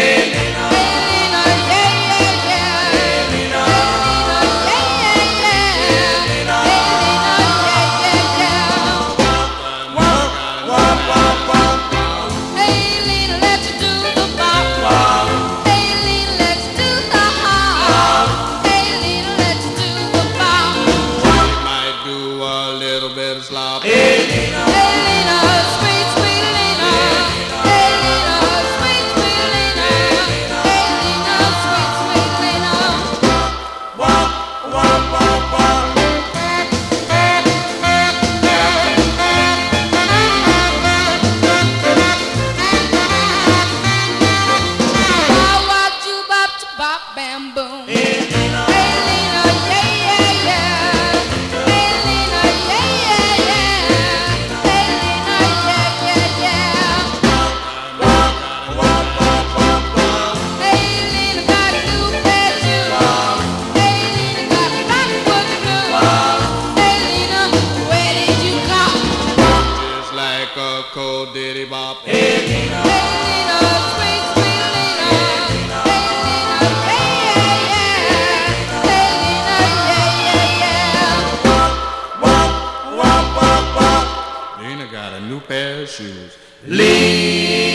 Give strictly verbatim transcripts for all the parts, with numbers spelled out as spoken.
Cold diddy bop. Hey, Lena. Hey, Lena, sweet, sweet Lena. Hey, Lena, yeah, yeah. Hey, Lena, yeah, yeah, yeah. Wop, wop, wop, wop. Lena got a new pair of shoes. Lena.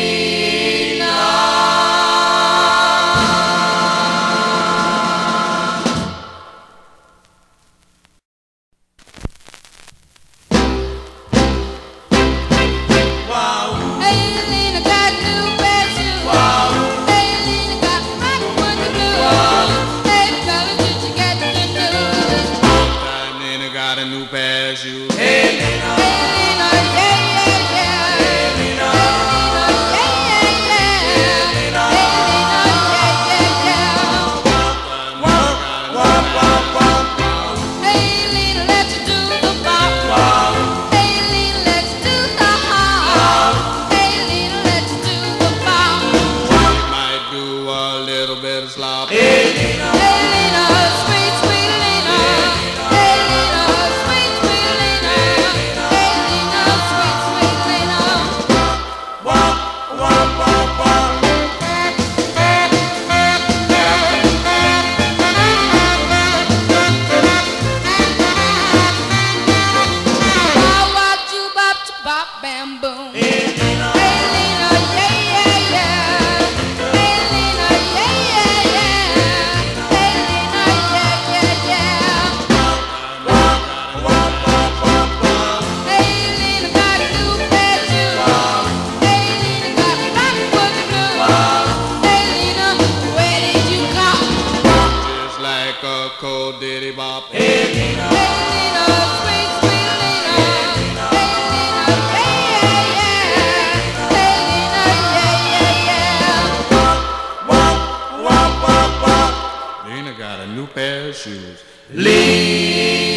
A new pair of shoes. Hey, Lena. Hey, Lena, yeah, yeah, yeah. Hey, Lena. Hey, Lena, yeah, yeah, yeah. Hey, Lena, yeah, yeah, yeah. Wop, wop, wop, wop. Hey, Lena, let's do the bop. Wow. Hey, Lena, let's do the hop. Hey, Lena, let's do the bop. We might do a little bit of slop. Hey, Lena. Hey, Lena, sweet, sweet Lena. Hey, Lena. Bop, bam, boom. Hey, Lena. Hey, Lena, yeah, yeah, yeah. Hey, Lena, yeah, yeah, yeah. Hey, Lena, yeah, yeah, yeah. Wop, wop, wop, wop, wop. Hey, Lena got a new pair of shoes. Hey, Lena got a backward blue. Hey, Lena, where did you come? Just like a cold diddy bop. Hey, Lena. Hey, Lena, sweet, sweet Lena. Lena got a new pair of shoes. Lena.